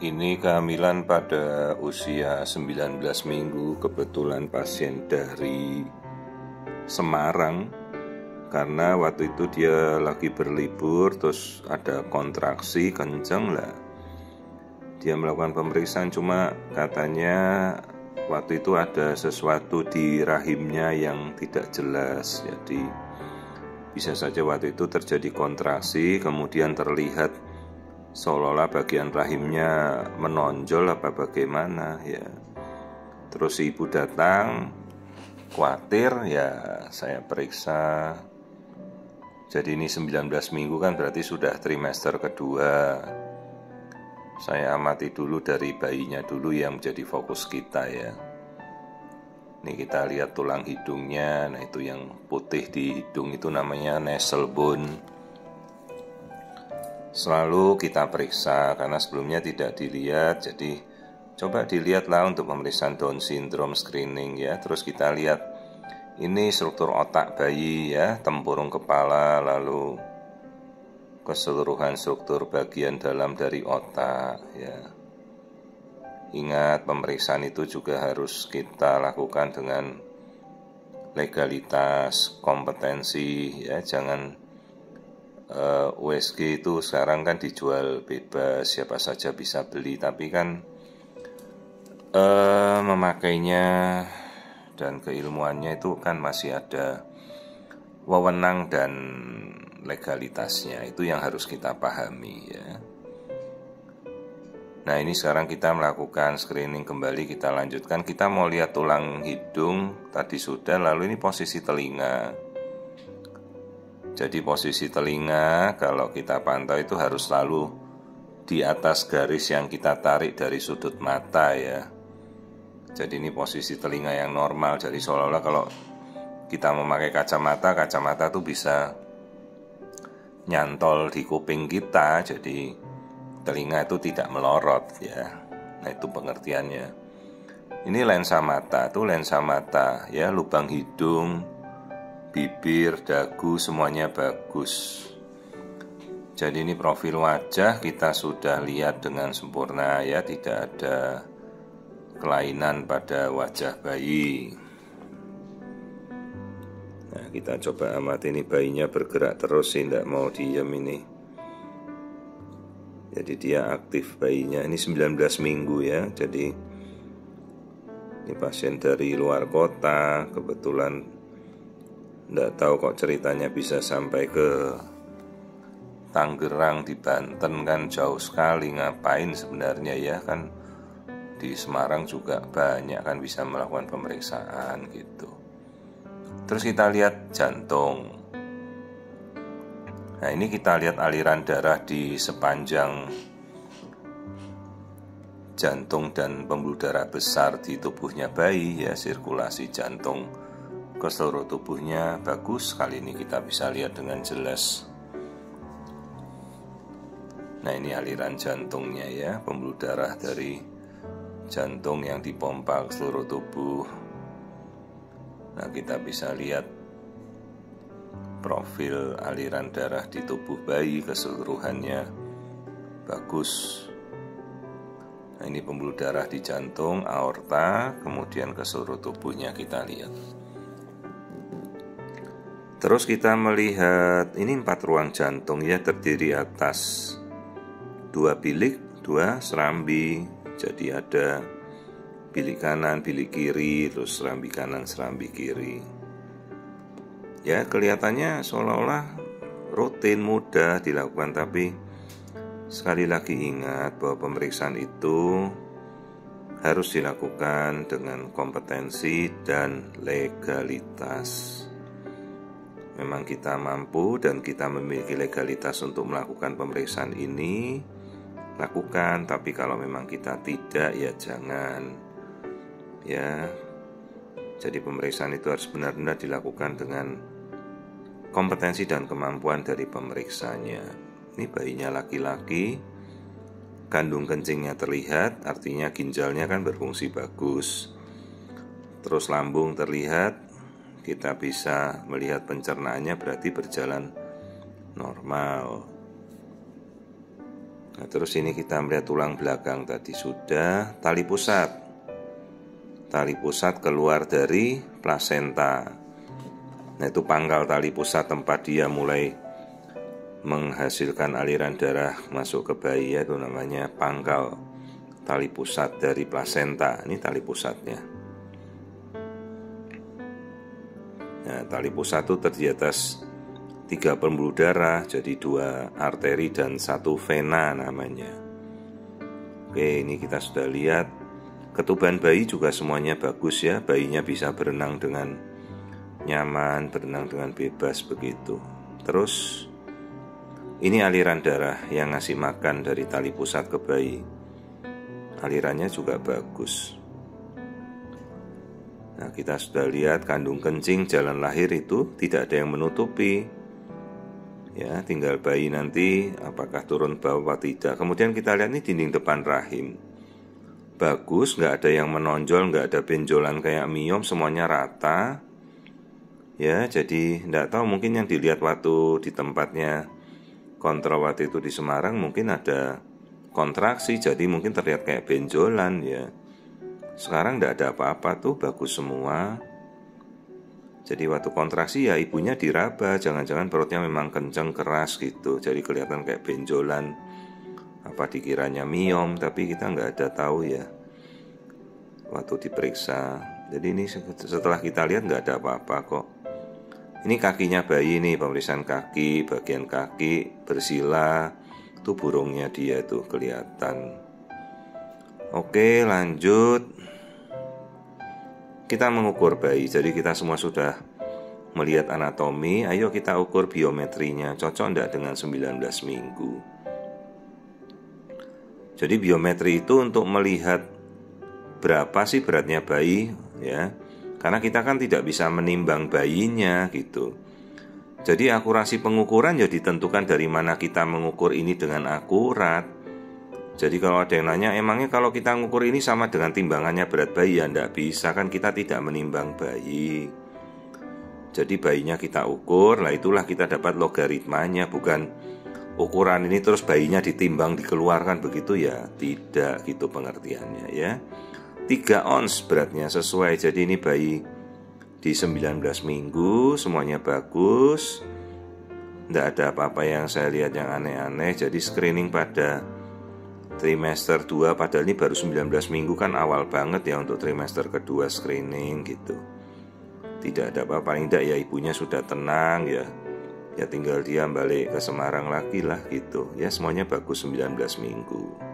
Ini kehamilan pada usia 19 minggu, kebetulan pasien dari Semarang. Karena waktu itu dia lagi berlibur, terus ada kontraksi kenceng lah. Dia melakukan pemeriksaan, cuma katanya waktu itu ada sesuatu di rahimnya yang tidak jelas. Jadi bisa saja waktu itu terjadi kontraksi, kemudian terlihat seolah-olah bagian rahimnya menonjol apa bagaimana ya. Terus ibu datang, khawatir ya, saya periksa. Jadi ini 19 minggu kan berarti sudah trimester kedua. Saya amati dulu dari bayinya dulu yang menjadi fokus kita ya. Ini kita lihat tulang hidungnya. Nah itu yang putih di hidung itu namanya nasal bone. Selalu kita periksa karena sebelumnya tidak dilihat. Jadi coba dilihatlah untuk pemeriksaan Down syndrome screening ya. Terus kita lihat ini struktur otak bayi ya, tempurung kepala, lalu keseluruhan struktur bagian dalam dari otak ya. Ingat, pemeriksaan itu juga harus kita lakukan dengan legalitas, kompetensi ya. Jangan USG itu sekarang kan dijual bebas, siapa saja bisa beli, tapi kan memakainya dan keilmuannya itu kan masih ada wewenang dan legalitasnya. Itu yang harus kita pahami ya. Nah ini sekarang kita melakukan screening kembali, kita lanjutkan. Kita mau lihat tulang hidung, tadi sudah, lalu ini posisi telinga. Jadi posisi telinga kalau kita pantau itu harus selalu di atas garis yang kita tarik dari sudut mata ya. Jadi ini posisi telinga yang normal. Jadi seolah-olah kalau kita memakai kacamata itu bisa nyantol di kuping kita. Jadi telinga itu tidak melorot ya. Nah itu pengertiannya. Ini lensa mata, itu lensa mata ya, lubang hidung, bibir, dagu, semuanya bagus. Jadi ini profil wajah kita sudah lihat dengan sempurna ya, tidak ada kelainan pada wajah bayi. Nah kita coba amati, ini bayinya bergerak terus sih, tidak mau diem ini. Jadi dia aktif bayinya, ini 19 minggu ya. Jadi ini pasien dari luar kota, kebetulan nggak tahu kok ceritanya bisa sampai ke Tangerang di Banten, kan jauh sekali. Ngapain sebenarnya ya, kan di Semarang juga banyak kan bisa melakukan pemeriksaan gitu. Terus kita lihat jantung. Nah ini kita lihat aliran darah di sepanjang jantung dan pembuluh darah besar di tubuhnya bayi ya, sirkulasi jantung ke seluruh tubuhnya bagus. Kali ini kita bisa lihat dengan jelas. Nah ini aliran jantungnya ya, pembuluh darah dari jantung yang dipompa ke seluruh tubuh. Nah kita bisa lihat profil aliran darah di tubuh bayi keseluruhannya bagus. Nah ini pembuluh darah di jantung, aorta, kemudian ke seluruh tubuhnya kita lihat. Terus kita melihat ini 4 ruang jantung ya, terdiri atas 2 bilik, 2 serambi. Jadi ada bilik kanan, bilik kiri, terus serambi kanan, serambi kiri. Ya kelihatannya seolah-olah rutin, mudah dilakukan, tapi sekali lagi ingat bahwa pemeriksaan itu harus dilakukan dengan kompetensi dan legalitas. Memang kita mampu dan kita memiliki legalitas untuk melakukan pemeriksaan ini, lakukan. Tapi kalau memang kita tidak, ya jangan ya. Jadi pemeriksaan itu harus benar-benar dilakukan dengan kompetensi dan kemampuan dari pemeriksanya. Ini bayinya laki-laki, kandung kencingnya terlihat, artinya ginjalnya kan berfungsi bagus. Terus lambung terlihat, kita bisa melihat pencernaannya berarti berjalan normal. Nah, terus ini kita melihat tulang belakang tadi sudah. Tali pusat. Tali pusat keluar dari plasenta. Nah, itu pangkal tali pusat tempat dia mulai menghasilkan aliran darah masuk ke bayi, ya, itu namanya pangkal tali pusat dari plasenta. Ini tali pusatnya. Nah, tali pusat itu terdiri atas 3 pembuluh darah, jadi 2 arteri dan 1 vena namanya. Oke, ini kita sudah lihat. Ketuban bayi juga semuanya bagus ya. Bayinya bisa berenang dengan nyaman, berenang dengan bebas begitu. Terus ini aliran darah yang ngasih makan dari tali pusat ke bayi. Alirannya juga bagus. Nah, kita sudah lihat kandung kencing, jalan lahir itu tidak ada yang menutupi. Ya, tinggal bayi nanti apakah turun bawah atau tidak. Kemudian kita lihat ini dinding depan rahim. Bagus, nggak ada yang menonjol, nggak ada benjolan kayak miom, semuanya rata. Ya, jadi nggak tahu, mungkin yang dilihat waktu di tempatnya kontrol waktu itu di Semarang mungkin ada kontraksi, jadi mungkin terlihat kayak benjolan ya. Sekarang nggak ada apa-apa tuh, bagus semua. Jadi waktu kontraksi ya ibunya diraba, jangan-jangan perutnya memang kenceng keras gitu, jadi kelihatan kayak benjolan. Apa dikiranya miom, tapi kita nggak ada tahu ya waktu diperiksa. Jadi ini setelah kita lihat nggak ada apa-apa kok. Ini kakinya bayi nih, pemeriksaan kaki, bagian kaki bersila, itu burungnya dia tuh kelihatan. Oke, lanjut. Kita mengukur bayi, jadi kita semua sudah melihat anatomi. Ayo kita ukur biometrinya, cocok enggak dengan 19 minggu. Jadi biometri itu untuk melihat berapa sih beratnya bayi ya. Karena kita kan tidak bisa menimbang bayinya gitu. Jadi akurasi pengukuran ya ditentukan dari mana kita mengukur ini dengan akurat. Jadi kalau ada yang nanya, emangnya kalau kita ngukur ini sama dengan timbangannya berat bayi? Ya enggak bisa, kan kita tidak menimbang bayi. Jadi bayinya kita ukur, lah itulah kita dapat logaritmanya. Bukan ukuran ini terus bayinya ditimbang dikeluarkan begitu ya. Tidak gitu pengertiannya ya. 3 ons beratnya sesuai. Jadi ini bayi di 19 minggu, semuanya bagus. Tidak ada apa-apa yang saya lihat yang aneh-aneh. Jadi screening pada trimester 2, padahal ini baru 19 minggu kan awal banget ya untuk trimester kedua screening gitu. Tidak ada apa-apa, paling tidak ya ibunya sudah tenang ya. Ya tinggal dia balik ke Semarang lagi lah gitu. Ya semuanya bagus 19 minggu.